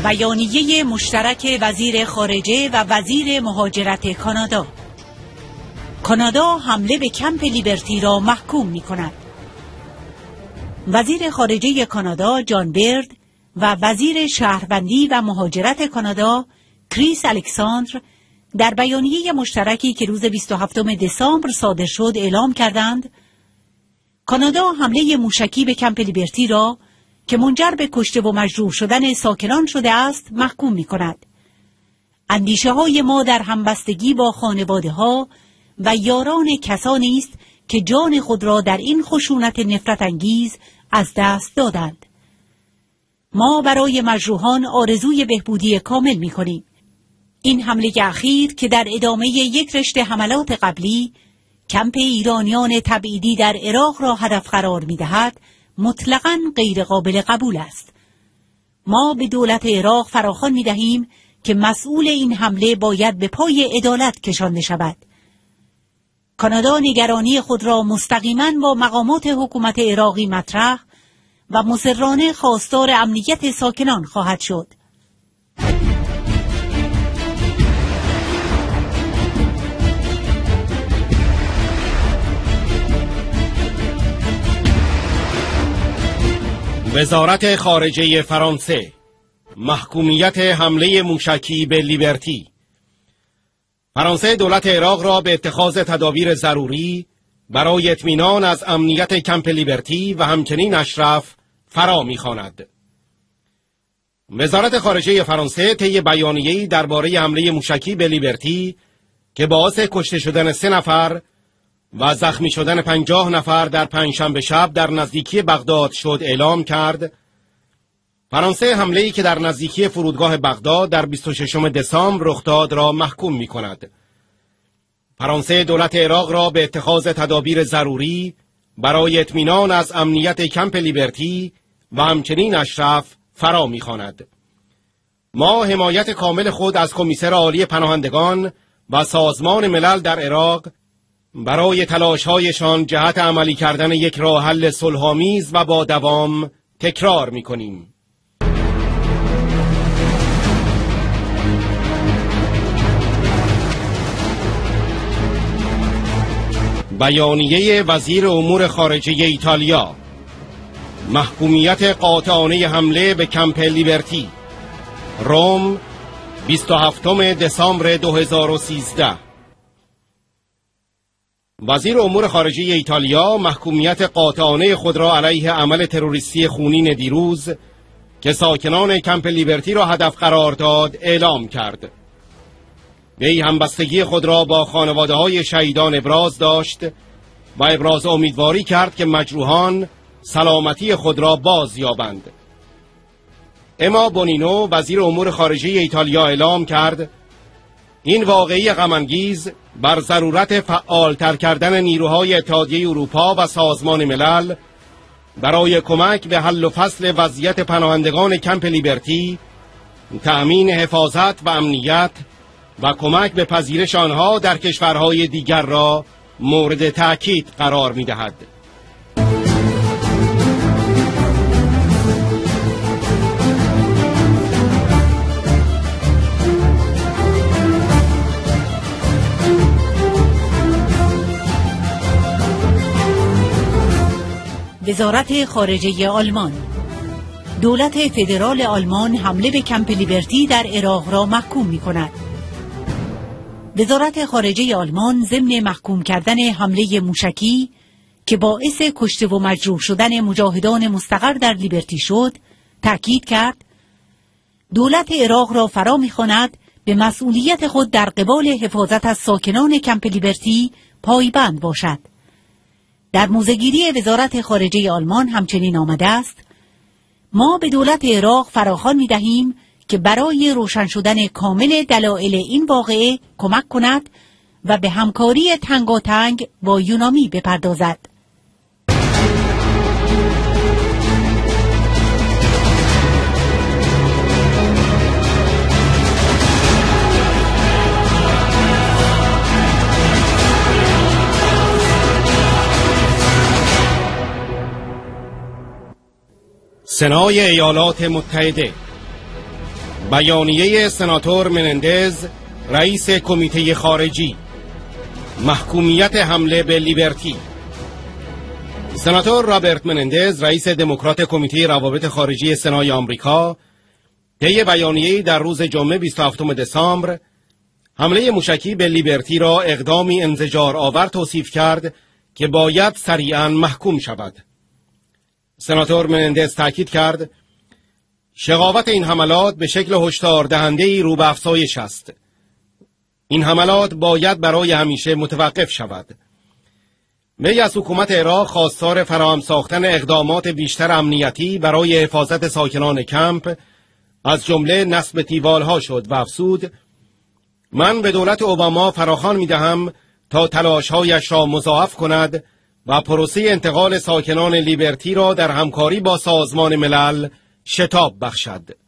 بیانیه مشترک وزیر خارجه و وزیر مهاجرت کانادا. کانادا حمله به کمپ لیبرتی را محکوم می کند. وزیر خارجه کانادا جان بیرد و وزیر شهروندی و مهاجرت کانادا کریس الکساندر در بیانیه مشترکی که روز 27 دسامبر صادر شد اعلام کردند کانادا حمله موشکی به کمپ لیبرتی را که منجر به کشته و مجروح شدن ساکنان شده است محکوم می کند. اندیشه های ما در همبستگی با خانواده ها و یاران کسانی است که جان خود را در این خشونت نفرت انگیز از دست دادند. ما برای مجروحان آرزوی بهبودی کامل می کنیم. این حمله اخیر که در ادامه یک رشته حملات قبلی کمپ ایرانیان تبعیدی در عراق را هدف قرار می دهد مطلقاً غیر قابل قبول است. ما به دولت عراق فراخوان می دهیم که مسئول این حمله باید به پای عدالت کشانده شود. کانادا نگرانی خود را مستقیماً با مقامات حکومت عراقی مطرح و مصرانه خواستار امنیت ساکنان خواهد شد. وزارت خارجه فرانسه محکومیت حمله موشکی به لیبرتی. فرانسه دولت عراق را به اتخاذ تدابیر ضروری برای اطمینان از امنیت کمپ لیبرتی و همچنین اشرف فرا می‌خواند. وزارت خارجه فرانسه طی بیانیه‌ای درباره حمله موشکی به لیبرتی که باعث کشته شدن 3 نفر و زخمی شدن 50 نفر در پنجشنبه شب در نزدیکی بغداد شد اعلام کرد. فرانسه حمله‌ای که در نزدیکی فرودگاه بغداد در 26 دسامبر رخ داد را محکوم می‌کند. فرانسه دولت عراق را به اتخاذ تدابیر ضروری برای اطمینان از امنیت کمپ لیبرتی و همچنین اشرف فرا می‌خواند. ما حمایت کامل خود از کمیسر عالی پناهندگان و سازمان ملل در عراق برای تلاش‌هایشان جهت عملی کردن یک راه حل صلح‌آمیز و با دوام تکرار می‌کنیم. بیانیه وزیر امور خارجه ایتالیا. محکومیت قاطعانه حمله به کمپ لیبرتی. روم 27 دسامبر 2013. وزیر امور خارجه ایتالیا محکومیت قاطعانه خود را علیه عمل تروریستی خونین دیروز که ساکنان کمپ لیبرتی را هدف قرار داد اعلام کرد. وی همبستگی خود را با خانواده‌های شهیدان ابراز داشت و ابراز امیدواری کرد که مجروحان سلامتی خود را باز یابند. اما بونینو وزیر امور خارجه ایتالیا اعلام کرد این واقعه غم‌انگیز بر ضرورت فعالتر کردن نیروهای اتحادیه اروپا و سازمان ملل برای کمک به حل و فصل وضعیت پناهندگان کمپ لیبرتی، تأمین حفاظت و امنیت و کمک به پذیرش آنها در کشورهای دیگر را مورد تأکید قرار می‌دهد. وزارت خارجه آلمان. دولت فدرال آلمان حمله به کمپ لیبرتی در عراق را محکوم می‌کند. وزارت خارجه آلمان ضمن محکوم کردن حمله موشکی که باعث کشته و مجروح شدن مجاهدان مستقر در لیبرتی شد، تأکید کرد دولت عراق را فرا می‌خواند به مسئولیت خود در قبال حفاظت از ساکنان کمپ لیبرتی پایبند باشد. در موضع‌گیری وزارت خارجه آلمان همچنین آمده است ما به دولت عراق فراخوان می‌دهیم که برای روشن شدن کامل دلایل این واقعه کمک کند و به همکاری تنگاتنگ با یونامی بپردازد. سنای ایالات متحده. بیانیه سناتور منندز رئیس کمیته خارجی. محکومیت حمله به لیبرتی. سناتور رابرت منندز رئیس دموکرات کمیته روابط خارجی سنای آمریکا طی بیانیه‌ای در روز جمعه 27 دسامبر حمله موشکی به لیبرتی را اقدامی انزجار آور توصیف کرد که باید سریعاً محکوم شود. سناتور منندز تاکید کرد شقاوت این حملات به شکل هشدار دهنده‌ای رو به افزایش است. این حملات باید برای همیشه متوقف شود. وی از حکومت عراق خواستار فراهم ساختن اقدامات بیشتر امنیتی برای حفاظت ساکنان کمپ از جمله نصب تیوالها شد و افزود من به دولت اوباما فراخوان می‌دهم تا تلاش‌هایش را مضاعف کند و پروسه انتقال ساکنان لیبرتی را در همکاری با سازمان ملل شتاب بخشد.